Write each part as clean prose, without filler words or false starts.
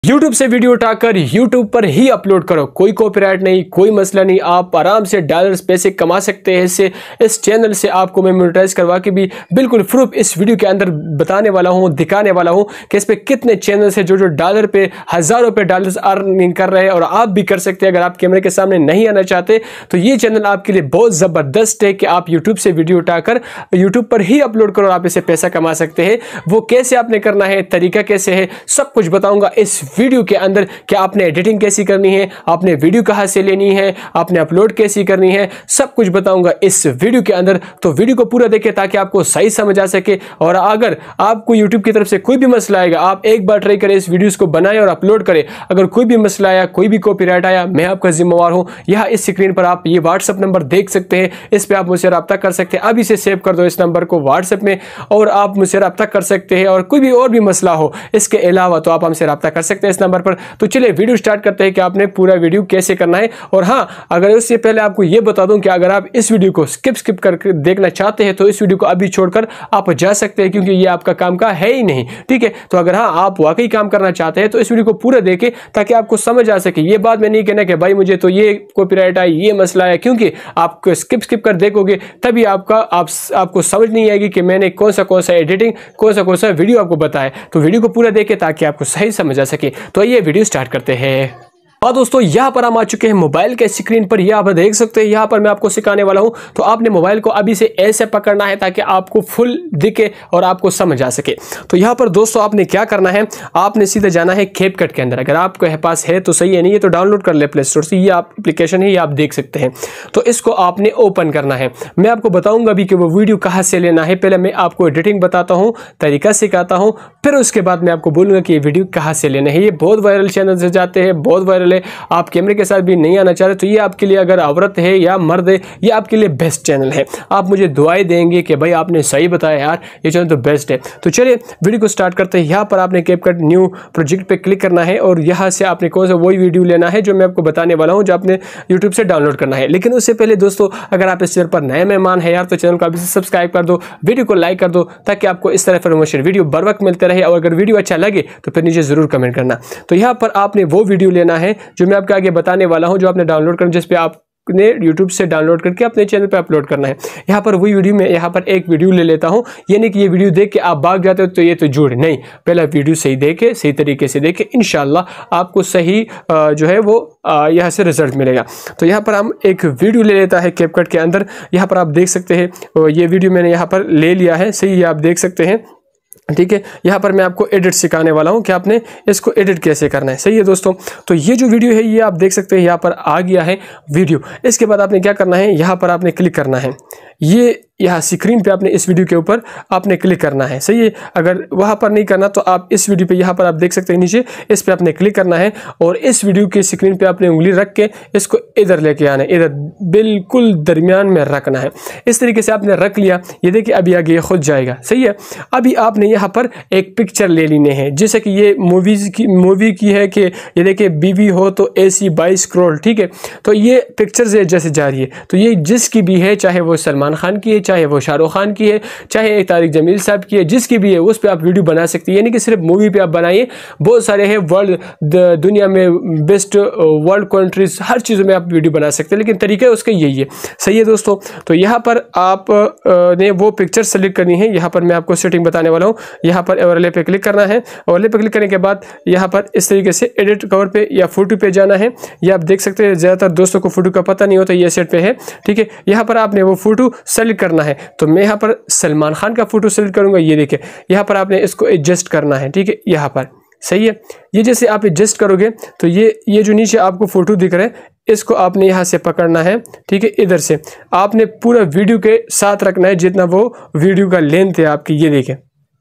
YouTube से video उठाकर YouTube पर ही अपलोड करो, कोई कॉपीराइट नहीं, कोई मसला नहीं, आप आराम से डॉलर्स पैसे कमा सकते हैं इससे। इस चैनल से आपको मैं मोनेटाइज करवा के भी बिल्कुल प्रूफ इस वीडियो के अंदर बताने वाला हूं, दिखाने वाला हूं कि इस पे कितने चैनल्स हैं जो डॉलर पे हज़ारों पे डॉलर्स अर्निंग कर रहे हैं और आप भी कर सकते हैं। अगर आप कैमरे के सामने नहीं आना चाहते तो ये चैनल आपके लिए बहुत ज़बरदस्त है कि आप यूट्यूब से वीडियो उठाकर यूट्यूब पर ही अपलोड करो और आप इससे पैसा कमा सकते हैं। वो कैसे आपने करना है, तरीका कैसे है, सब कुछ बताऊंगा इस वीडियो के अंदर कि आपने एडिटिंग कैसी करनी है, आपने वीडियो कहां से लेनी है, आपने अपलोड कैसी करनी है, सब कुछ बताऊंगा इस वीडियो के अंदर। तो वीडियो को पूरा देखें ताकि आपको सही समझ आ सके। और अगर आपको यूट्यूब की तरफ से कोई भी मसला आएगा, आप एक बार ट्राई करें, इस वीडियोस को बनाएं और अपलोड करें। अगर कोई भी मसला आया, कोई भी कॉपीराइट आया, मैं आपका जिम्मेवार हूं। यहां इस स्क्रीन पर आप ये व्हाट्सएप नंबर देख सकते हैं, इस पर आप मुझसे रब्ता कर सकते हैं। अब इसे सेव कर दो, इस नंबर को व्हाट्सएप में, और आप मुझसे रब्ता कर सकते हैं। और कोई भी और भी मसला हो इसके अलावा तो आप हमसे रब्ता कर सकते हैं इस नंबर पर। तो चलिए वीडियो स्टार्ट करते हैं कि आपने पूरा वीडियो कैसे करना है। और हाँ, अगर उससे पहले आपको यह बता दूं कि अगर आप इस वीडियो को स्किप करके देखना चाहते हैं तो इस वीडियो को अभी छोड़कर आप जा सकते हैं, क्योंकि ये आपका काम का है ही नहीं। ठीक है, तो अगर हाँ आप वाकई काम करना चाहते हैं तो इस वीडियो को पूरा देखें ताकि आपको समझ आ सके। ये बात मैं नहीं कहना कि भाई मुझे तो ये कॉपीराइट आया, ये मसला है, क्योंकि आप स्किप कर देखोगे तभी आपको समझ नहीं आएगी कि मैंने कौन सा एडिटिंग, कौन सा वीडियो आपको बताया। तो वीडियो को पूरा देखें ताकि आपको सही समझ आ सके। तो ये वीडियो स्टार्ट करते हैं। और दोस्तों यहाँ पर हम आ चुके हैं मोबाइल के स्क्रीन पर। यहाँ पर देख सकते हैं, यहाँ पर मैं आपको सिखाने वाला हूँ। तो आपने मोबाइल को अभी से ऐसे पकड़ना है ताकि आपको फुल दिखे और आपको समझ आ सके। तो यहाँ पर दोस्तों आपने क्या करना है, आपने सीधे जाना है कैपकट के अंदर। अगर आपके पास है तो सही है, नहीं है तो डाउनलोड कर ले प्ले स्टोर से। ये आप एप्लीकेशन है, ये आप देख सकते हैं। तो इसको आपने ओपन करना है। मैं आपको बताऊंगा भी कि वो वीडियो कहाँ से लेना है। पहले मैं आपको एडिटिंग बताता हूँ, तरीका सिखाता हूँ, फिर उसके बाद मैं आपको बोलूँगा कि ये वीडियो कहाँ से लेना है। ये बहुत वायरल चैनल से जाते हैं, बहुत वायरल। आप कैमरे के साथ भी नहीं आना चाह रहे तो ये आपके लिए, अगर औरत है या मर्द है, ये आपके लिए बेस्ट चैनल है। आप मुझे दुआएं देंगे कि भाई आपने सही बताया यार, ये चैनल तो बेस्ट है। तो चलिए वीडियो को स्टार्ट करते हैं। यहाँ पर आपने कैपकट न्यू प्रोजेक्ट पे क्लिक करना है और यहाँ से आपने कौन सा वही वीडियो लेना है जो मैं आपको बताने वाला हूँ, जो आपने यूट्यूब से डाउनलोड करना है। लेकिन उससे पहले दोस्तों, अगर आप इस चैनल पर नए मेहमान है यार तो चैनल को अभी से सब्सक्राइब कर दो, वीडियो को लाइक कर दो ताकि आपको इस तरह प्रमोशन वीडियो बर वक्त मिलते रहे। और अगर वीडियो अच्छा लगे तो फिर नीचे जरूर कमेंट करना। तो यहाँ पर आपने वो वीडियो लेना है जो मैं आपके आगे बताने वाला हूं, जो आपने डाउनलोड करना, जिस पे आपने YouTube से डाउनलोड करके अपने चैनल पे अपलोड करना है। यहाँ पर वही वीडियो में यहाँ पर एक वीडियो ले लेता हूँ। ये नहीं कि ये वीडियो देख के आप भाग जाते हो तो ये तो झूठ नहीं। पहला वीडियो सही देखे, सही तरीके से देखे, इंशाल्लाह आपको सही जो है वो यहाँ से रिजल्ट मिलेगा। तो यहाँ पर हम एक वीडियो ले लेता है कैपकट के अंदर। यहाँ पर आप देख सकते हैं ये वीडियो मैंने यहाँ पर ले लिया है, सही है, आप देख सकते हैं। ठीक है, यहाँ पर मैं आपको एडिट सिखाने वाला हूँ कि आपने इसको एडिट कैसे करना है। सही है दोस्तों, तो ये जो वीडियो है ये आप देख सकते हैं, यहाँ पर आ गया है वीडियो। इसके बाद आपने क्या करना है, यहाँ पर आपने क्लिक करना है। ये यहाँ स्क्रीन पे आपने इस वीडियो के ऊपर आपने क्लिक करना है। सही है, अगर वहाँ पर नहीं करना तो आप इस वीडियो पे, यहाँ पर आप देख सकते हैं नीचे, इस पे आपने क्लिक करना है और इस वीडियो के स्क्रीन पे आपने उंगली रख के इसको इधर लेके आना है, इधर बिल्कुल दरमियान में रखना है। इस तरीके से आपने रख लिया, ये देखिए अभी आगे ये खुद जाएगा। सही है, अभी आपने यहाँ पर एक पिक्चर ले लेने हैं, जैसे कि ये मूवी की है कि ये देखिए बीवी हो तो AC 22 करोड़। ठीक है, तो ये पिक्चर जैसे जा रही है, तो ये जिसकी भी है, चाहे वो सलमान खान की है, चाहे वो शाहरुख खान की है, चाहे तारिक जमील साहब की है, जिसकी भी है उस पर आप वीडियो बना सकते हैं। यानी कि सिर्फ मूवी पे आप बनाइए, बहुत सारे हैं वर्ल्ड दुनिया में बेस्ट वर्ल्ड कंट्रीज, हर चीज़ों में आप वीडियो बना सकते हैं, लेकिन तरीका उसका यही है। सही है दोस्तों, तो यहाँ पर आप ने वो पिक्चर सेलेक्ट करनी है। यहाँ पर मैं आपको सेटिंग बताने वाला हूँ। यहाँ पर ओवरले पे क्लिक करना है। ओवरले पे क्लिक करने के बाद यहाँ पर इस तरीके से एडिट कवर पे या फोटो पे जाना है। ये आप देख सकते हैं, ज़्यादातर दोस्तों को फोटो का पता नहीं होता, ये सेट पे है। ठीक है, यहाँ पर आपने वो फोटो सेलेक्ट करना है। तो मैं यहाँ पर सलमान खान का फोटो सेलेक्ट करूंगा। ये देखिए, यहाँ पर आपने इसको एडजस्ट करना है। ठीक है, यहाँ पर सही है, ये जैसे आप एडजस्ट करोगे तो ये जो नीचे आपको फोटो दिख रहा है, इसको आपने यहाँ से पकड़ना है। ठीक है, इधर से आपने पूरा वीडियो के साथ रखना है जितना वो वीडियो का लेंथ है आपकी। ये देखें,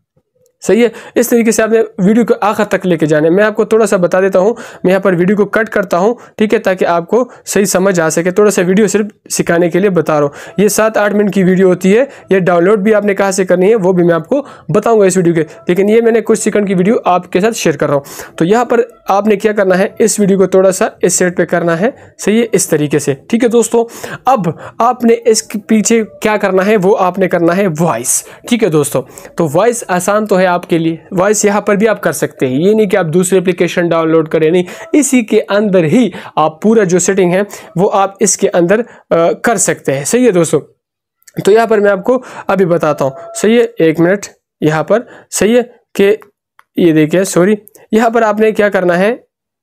सही है, इस तरीके से आपने वीडियो को आखिर तक लेके जाना है। मैं आपको थोड़ा सा बता देता हूँ, मैं यहाँ पर वीडियो को कट करता हूँ। ठीक है, ताकि आपको सही समझ आ सके। थोड़ा सा वीडियो सिर्फ सिखाने के लिए बता रहा हूँ। ये 7-8 मिनट की वीडियो होती है। ये डाउनलोड भी आपने कहाँ से करनी है वो भी मैं आपको बताऊँगा इस वीडियो के, लेकिन ये मैंने कुछ सेकंड की वीडियो आपके साथ शेयर कर रहा हूँ। तो यहाँ पर आपने क्या करना है, इस वीडियो को थोड़ा सा इस सेट पे करना है। सही है, इस तरीके से। ठीक है दोस्तों, अब आपने इसके पीछे क्या करना है, वो आपने करना है वॉइस। ठीक है दोस्तों, तो वॉइस आसान तो है, आपके लिए, वॉइस यहाँ पर भी आप कर सकते हैं। ये नहीं कि आप दूसरी एप्लीकेशन डाउनलोड करें, नहीं, इसी के अंदर ही आप पूरा जो सेटिंग है वो आप इसके अंदर कर सकते हैं। सही है दोस्तों, तो यहाँ पर मैं आपको अभी बताता हूँ। सही है, एक मिनट यहाँ पर। सही है कि ये देखिए, सॉरी, यहाँ पर आपने क्या करना है,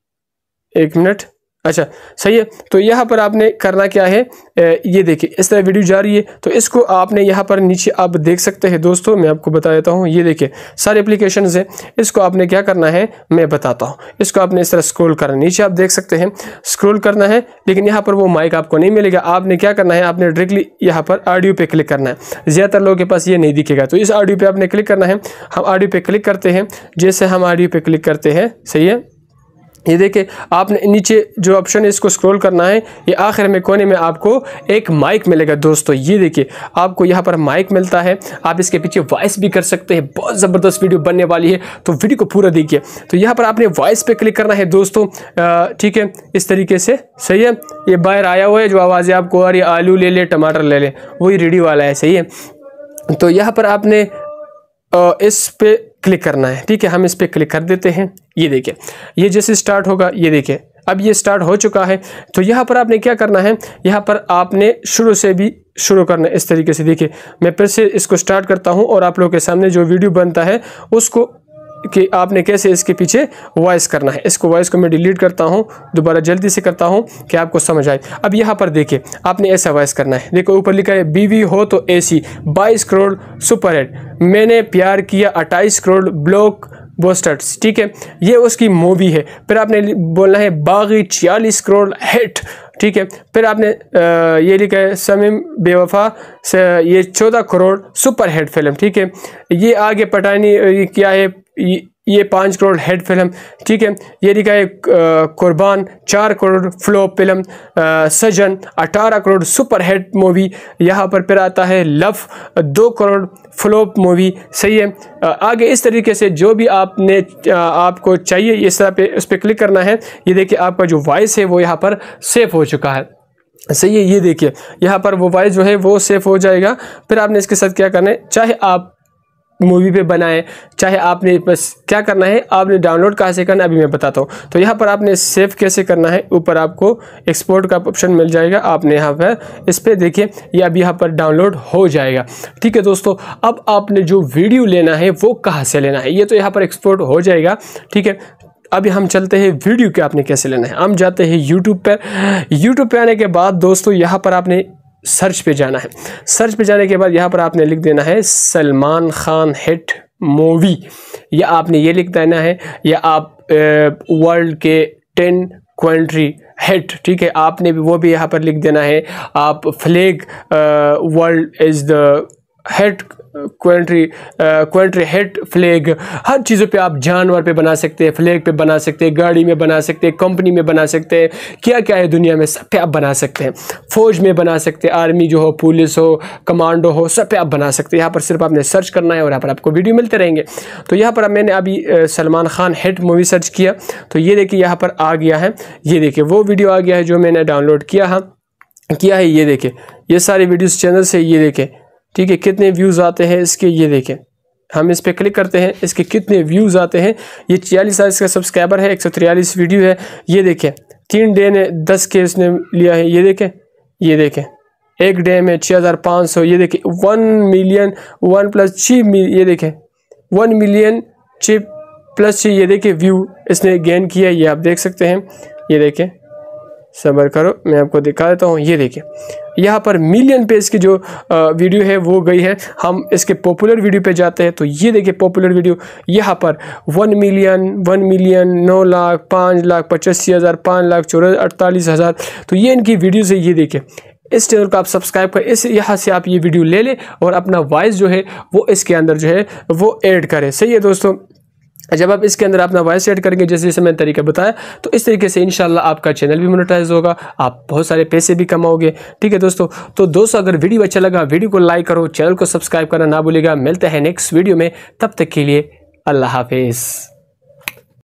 एक मिनट, अच्छा सही है। तो यहाँ पर आपने करना क्या है, ये देखिए इस तरह वीडियो जा रही है, तो इसको आपने यहाँ पर नीचे आप देख सकते हैं दोस्तों, मैं आपको बता देता हूँ। ये देखिए सारे एप्लीकेशंस हैं, इसको आपने क्या करना है मैं बताता हूँ। इसको आपने इस तरह स्क्रॉल करना, नीचे आप देख सकते हैं स्क्रॉल करना है, लेकिन यहाँ पर वो माइक आपको नहीं मिलेगा। आपने क्या करना है, आपने डायरेक्टली यहाँ पर ऑडियो पे क्लिक करना है। ज़्यादातर लोगों के पास ये नहीं दिखेगा, तो इस ऑडियो पे आपने क्लिक करना है। हम ऑडियो पे क्लिक करते हैं, जैसे हम ऑडियो पे क्लिक करते हैं, सही है, ये देखिए आपने नीचे जो ऑप्शन है इसको स्क्रॉल करना है। ये आखिर में कोने में आपको एक माइक मिलेगा दोस्तों। ये देखिए आपको यहाँ पर माइक मिलता है, आप इसके पीछे वॉइस भी कर सकते हैं। बहुत ज़बरदस्त वीडियो बनने वाली है, तो वीडियो को पूरा देखिए। तो यहाँ पर आपने वॉइस पे क्लिक करना है दोस्तों, ठीक है, इस तरीके से। सही है, ये बाहर आया हुआ है जो आवाज़ें आपको आ रही है, आलू ले ले, टमाटर ले ले, वही रेडियो वाला है। सही है, तो यहाँ पर आपने इस पे क्लिक करना है, ठीक है, हम इस पे क्लिक कर देते हैं। ये देखिए ये जैसे स्टार्ट होगा, ये देखिए अब ये स्टार्ट हो चुका है। तो यहाँ पर आपने क्या करना है, यहाँ पर आपने शुरू से भी शुरू करना है इस तरीके से। देखिए मैं फिर से इसको स्टार्ट करता हूँ और आप लोगों के सामने जो वीडियो बनता है उसको कि आपने कैसे इसके पीछे वॉइस करना है। इसको वॉइस को मैं डिलीट करता हूँ, दोबारा जल्दी से करता हूँ कि आपको समझ आए। अब यहाँ पर देखिए आपने ऐसा वॉइस करना है। देखो ऊपर लिखा है बीवी हो तो एसी, 22 करोड़ सुपरहिट, मैंने प्यार किया 28 करोड़ ब्लॉक बस्टर्स, ठीक है, ये उसकी मूवी है। फिर आपने बोलना है बागी 46 करोड़ हिट, ठीक है। फिर आपने ये लिखा है समीम बेवफा से, ये 14 करोड़ सुपर हिट फिल्म, ठीक है। ये आगे पठानी ये क्या है, ये 5 करोड़ हेड फिल्म, ठीक है। ये लिखा है Qurbaan 4 crore flop film, Sajan 18 crore super hit movie. यहाँ पर फिर आता है लव 2 करोड़ फ्लॉप मूवी। सही है, आगे इस तरीके से जो भी आपने आपको चाहिए इस तरह पे उस पर क्लिक करना है। ये देखिए आपका जो वॉइस है वो यहाँ पर सेव हो चुका है। सही है, ये देखिए यहाँ पर वो वॉइस जो है वो सेव हो जाएगा। फिर आपने इसके साथ क्या करना है, चाहे आप मूवी पे बनाए, चाहे आपने बस क्या करना है, आपने डाउनलोड कहाँ से करना है अभी मैं बताता हूँ। तो यहाँ पर आपने सेव कैसे करना है, ऊपर आपको एक्सपोर्ट का ऑप्शन मिल जाएगा, आपने यहाँ पर इस पर देखिए ये अभी यहाँ पर डाउनलोड हो जाएगा। ठीक है दोस्तों, अब आपने जो वीडियो लेना है वो कहाँ से लेना है, ये तो यहाँ पर एक्सपोर्ट हो जाएगा। ठीक है, अभी हम चलते हैं वीडियो के आपने कैसे लेना है। हम जाते हैं यूट्यूब पर। यूट्यूब पे आने के बाद दोस्तों यहाँ पर आपने सर्च पे जाना है। सर्च पे जाने के बाद यहाँ पर आपने लिख देना है सलमान खान हिट मूवी, या आपने ये लिख देना है, या आप वर्ल्ड के 10 कंट्री हिट, ठीक है, आपने भी वो भी यहाँ पर लिख देना है। आप flag world is the hit country hit flag, हर चीज़ों पे आप जानवर पे बना सकते हैं, फ्लैग पे बना सकते हैं, गाड़ी में बना सकते हैं, कंपनी में बना सकते हैं, क्या क्या है दुनिया में सब पे आप बना सकते हैं। फौज में बना सकते हैं, आर्मी जो हो, पुलिस हो, कमांडो हो, सब पे आप बना सकते हैं। यहाँ पर सिर्फ आपने सर्च करना है और यहाँ पर आपको वीडियो मिलते रहेंगे। तो यहाँ पर मैंने अभी Salman Khan hit movie search किया, तो ये देखिए यहाँ पर आ गया है। ये देखिए वो वीडियो आ गया है जो मैंने डाउनलोड किया है। ये देखिए ये सारे वीडियोज़ चैनल से, ये देखें, ठीक है, कितने व्यूज़ आते हैं इसके। ये देखें, हम इस पर क्लिक करते हैं, इसके कितने व्यूज़ आते हैं। ये 46 इसका सब्सक्राइबर है, 143 वीडियो है। ये देखें 3 डे ने 10 के इसने लिया है। ये देखें एक डे में 6500। ये देखें 1 मिलियन 1+6 ये देखें 1 मिलियन 6+6 ये देखें व्यू इसने गेन किया। ये आप देख सकते हैं। ये देखें, सब्र करो मैं आपको दिखा देता हूँ। ये देखिए यहाँ पर मिलियन पे इसकी जो वीडियो है वो गई है। हम इसके पॉपुलर वीडियो पे जाते हैं, तो ये देखिए पॉपुलर वीडियो यहाँ पर 1 मिलियन 9 लाख 5 लाख 85,000 5 लाख 48,000। तो ये इनकी वीडियोज़ है। ये देखिए इस चैनल को आप सब्सक्राइब करें, इस यहाँ से आप ये वीडियो ले लें और अपना वॉइस जो है वो इसके अंदर जो है वो ऐड करें। सही है दोस्तों, जब आप इसके अंदर अपना वॉइस ऐड करेंगे जैसे जैसे मैंने तरीका बताया, तो इस तरीके से इंशाल्लाह आपका चैनल भी मोनेटाइज होगा, आप बहुत सारे पैसे भी कमाओगे। ठीक है दोस्तों, तो दोस्तों अगर वीडियो अच्छा लगा वीडियो को लाइक करो, चैनल को सब्सक्राइब करना ना भूलिएगा। मिलते हैं नेक्स्ट वीडियो में, तब तक के लिए अल्लाह हाफिज़।